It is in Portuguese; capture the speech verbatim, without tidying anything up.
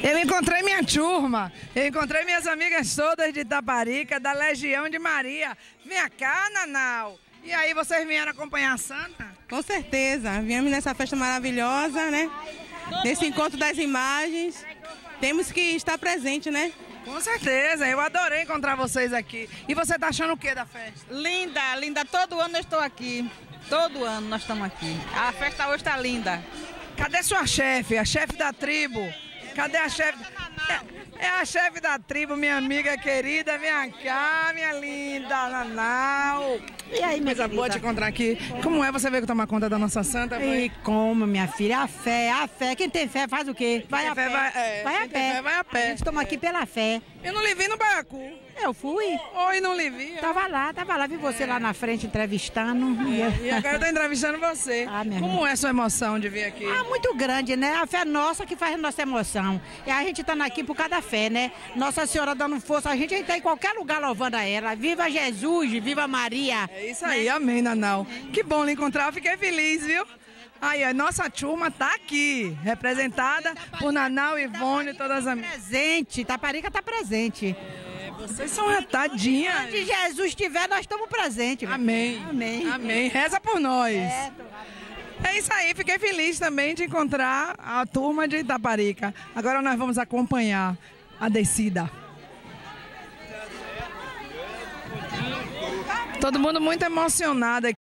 Eu encontrei minha turma, eu encontrei minhas amigas todas de Itaparica, da Legião de Maria. Vem cá, Nanau. E aí, vocês vieram acompanhar a Santa? Com certeza, viemos nessa festa maravilhosa, né? Nesse encontro das imagens, temos que estar presente, né? Com certeza, eu adorei encontrar vocês aqui. E você tá achando o que da festa? Linda, linda, todo ano eu estou aqui. Todo ano nós estamos aqui. A festa hoje está linda. Cadê sua chefe, a chefe da tribo? Cadê a chefe? É, é a chefe da tribo, minha amiga querida. Vem cá, minha linda Nanau. E aí, minha Coisa boa te encontrar aqui. Como é você veio tomar conta da nossa santa? E como, minha filha? A fé, a fé. Quem tem fé faz o quê? Vai a fé, pé. vai- é, vai quem a tem pé. fé, vai a pé. A gente estamos aqui pela fé. Eu não lhe vi no Baiacu. Eu fui. Oi, não lhe vi. Tava lá, tava lá. Vi você lá na frente entrevistando. E agora eu tô entrevistando você. Ah, minha Como irmã. é a sua emoção de vir aqui? Ah, muito grande, né? A fé nossa que faz a nossa emoção. E a gente tá aqui por causa da fé, né? Nossa Senhora dando força. A gente tá em qualquer lugar louvando a ela. Viva Jesus, viva Maria. É isso aí, amém, Nanau. Que bom lhe encontrar, eu fiquei feliz, viu? Aí, a nossa turma tá aqui, representada por Nanau, Ivone e todas as amigas. Presente, Itaparica tá presente. Vocês são retadinhas. Onde Jesus estiver, nós estamos presentes. Amém. Amém. Amém. Reza por nós. É isso aí, fiquei feliz também de encontrar a turma de Itaparica. Agora nós vamos acompanhar a descida. Todo mundo muito emocionado aqui.